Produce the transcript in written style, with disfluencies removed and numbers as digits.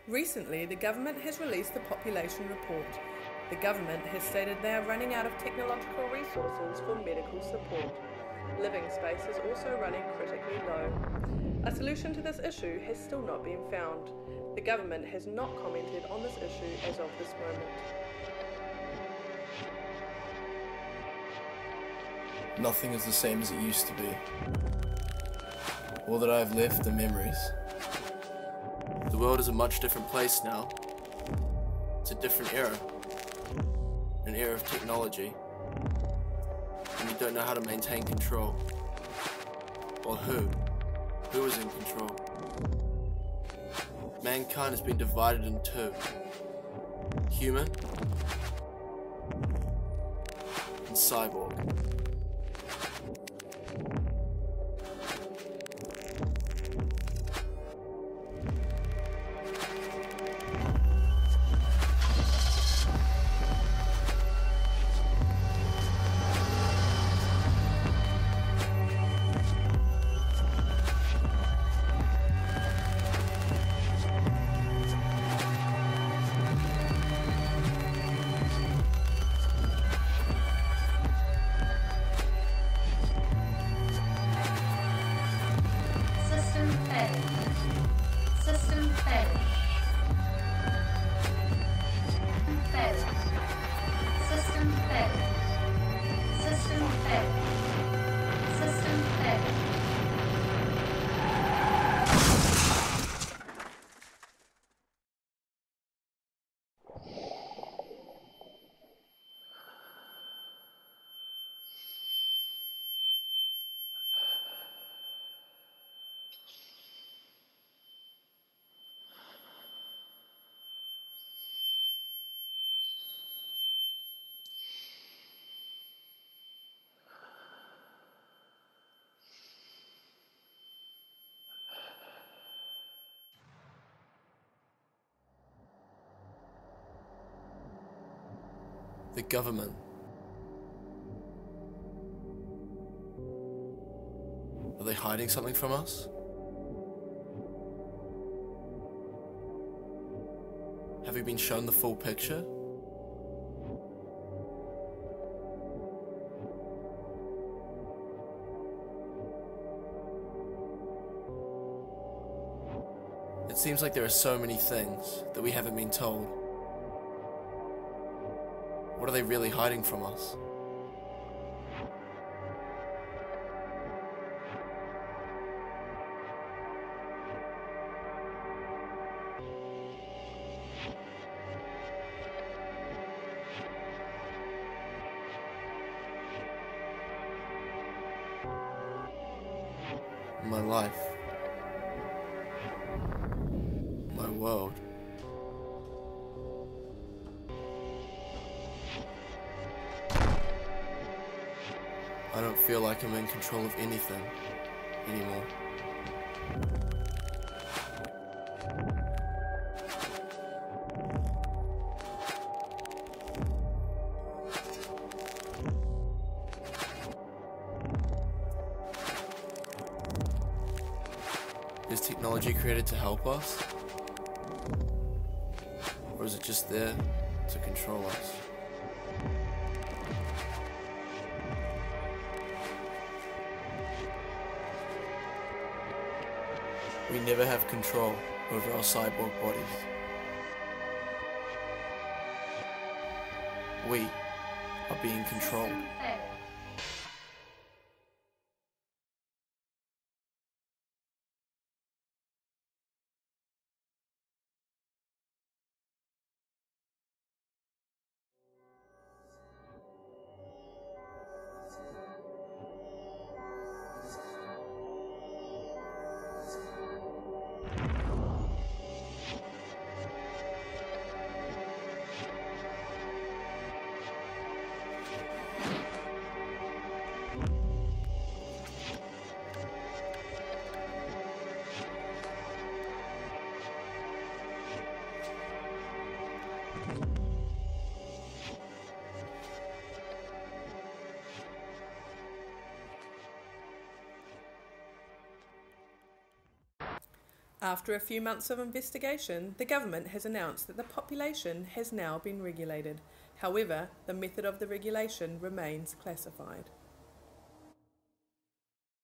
Recently, the government has released the population report. The government has stated they are running out of technological resources for medical support. Living space is also running critically low. A solution to this issue has still not been found. The government has not commented on this issue as of this moment. Nothing is the same as it used to be. All that I have left are memories. The world is a much different place now. It's a different era. An era of technology. And we don't know how to maintain control. Or who. Who is in control? Mankind has been divided in two. Human and cyborg. The government. Are they hiding something from us? Have we been shown the full picture? It seems like there are so many things that we haven't been told. What are they really hiding from us? My life. My world. I don't feel like I'm in control of anything anymore. Is technology created to help us? Or is it just there to control us? We never have control over our cyborg bodies. We are being controlled. After a few months of investigation, the government has announced that the population has now been regulated. However, the method of the regulation remains classified.